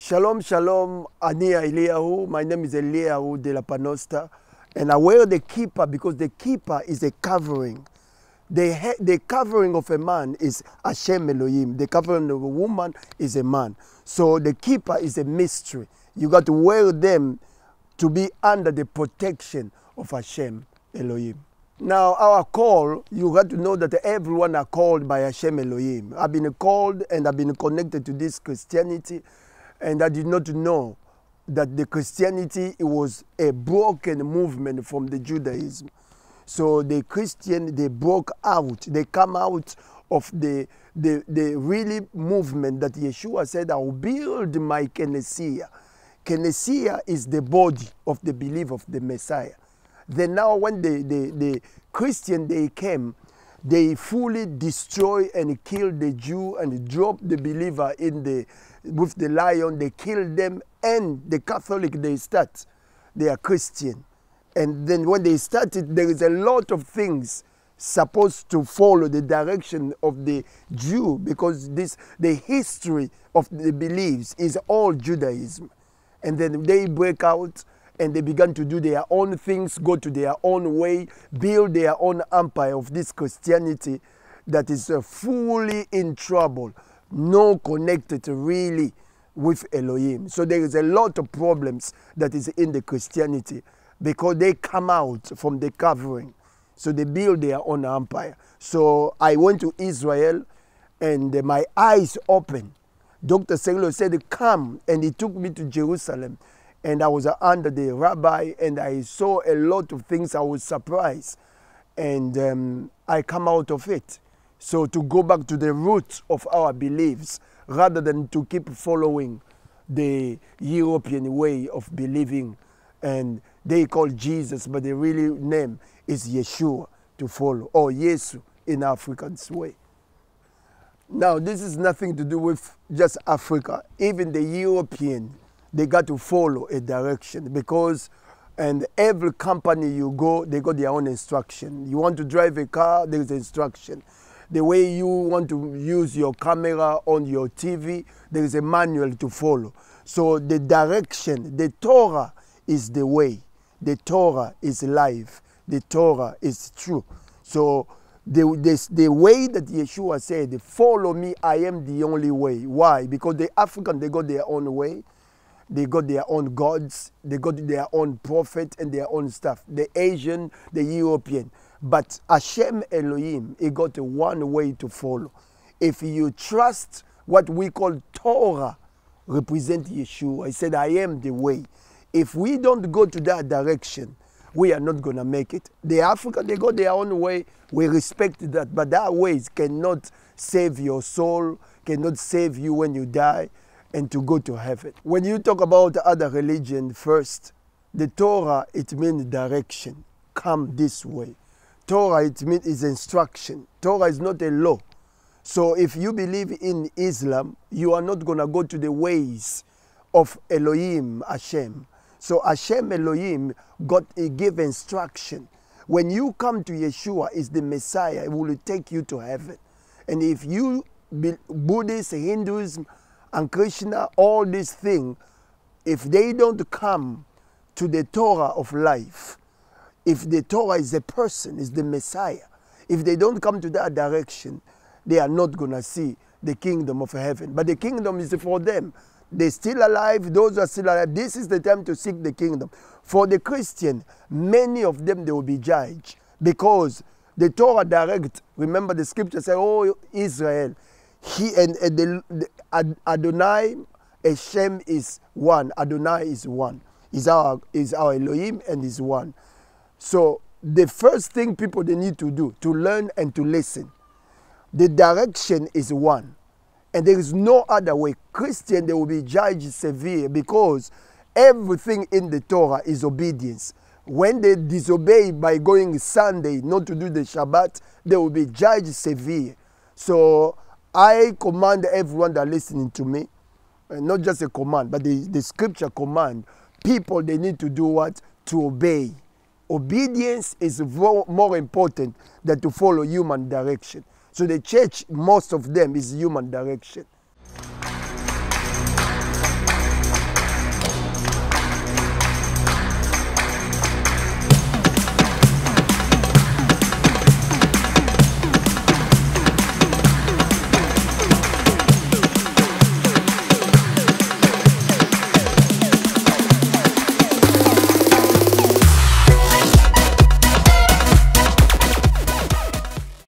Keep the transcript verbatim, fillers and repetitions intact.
Shalom, shalom, Ani Eliyahu. My name is Elijah Delapanosta. And I wear the kippah because the kippah is a covering. The, the covering of a man is Hashem Elohim. The covering of a woman is a man. So the kippah is a mystery. You got to wear them to be under the protection of Hashem Elohim. Now, our call, you got to know that everyone are called by Hashem Elohim. I've been called and I've been connected to this Christianity, and I did not know that the Christianity it was a broken movement from the Judaism. So the Christian, they broke out. They come out of the, the, the really movement that Yeshua said, I will build my Congoese. Congoese is the body of the belief of the Messiah. Then now when the, the, the Christian, they came, they fully destroy and kill the Jew and drop the believer in the, with the lion. They kill them, and the Catholic, they start. They are Christian. And then when they started, there is a lot of things supposed to follow the direction of the Jew, because this the history of the beliefs is all Judaism. And then they break out and they began to do their own things, go to their own way, build their own empire of this Christianity that is uh, fully in trouble, no connected really with Elohim. So there is a lot of problems that is in the Christianity because they come out from the covering. So they build their own empire. So I went to Israel and uh, my eyes opened. Doctor Seglo said, come, and he took me to Jerusalem. And I was under the rabbi, and I saw a lot of things. I was surprised. And um, I come out of it. So to go back to the roots of our beliefs, rather than to keep following the European way of believing. And they call Jesus, but the real name is Yeshua to follow, or Yesu in African's way. Now, this is nothing to do with just Africa. Even the European, they got to follow a direction, because and every company you go, they got their own instruction. You want to drive a car, there is instruction. The way you want to use your camera on your T V, there is a manual to follow. So the direction, the Torah is the way. The Torah is life. The Torah is true. So the, the, the way that Yeshua said, follow me, I am the only way. Why? Because the African, they got their own way. They got their own gods. They got their own prophet and their own stuff. The Asian, the European. But Hashem Elohim, he got a one way to follow. If you trust what we call Torah, represent Yeshua. He said, I am the way. If we don't go to that direction, we are not going to make it. The African, they go their own way. We respect that. But that ways cannot save your soul, cannot save you when you die, and to go to heaven. When you talk about other religion first, the Torah, it means direction. Come this way. Torah, it means is instruction. Torah is not a law. So if you believe in Islam, you are not going to go to the ways of Elohim, Hashem. So Hashem Elohim got a give instruction. When you come to Yeshua, is the Messiah, it will take you to heaven. And if you, Buddhist, Hinduism, and Krishna, all these things, if they don't come to the Torah of life, if the Torah is a person, is the Messiah, if they don't come to that direction, they are not going to see the kingdom of heaven. But the kingdom is for them. They're still alive, those are still alive. This is the time to seek the kingdom. For the Christian, many of them, they will be judged, because the Torah direct, remember the scripture says, oh, Israel, he and, and the, the Adonai, Hashem is one. Adonai is one. Is our, is our Elohim and is one. So the first thing people, they need to do, to learn and to listen. The direction is one. And there is no other way. Christian, they will be judged severe, because everything in the Torah is obedience. When they disobey by going Sunday, not to do the Shabbat, they will be judged severe. So I command everyone that are listening to me, not just a command, but the, the scripture command, people, they need to do what? To obey. Obedience is more important than to follow human direction. So the church, most of them, is human direction.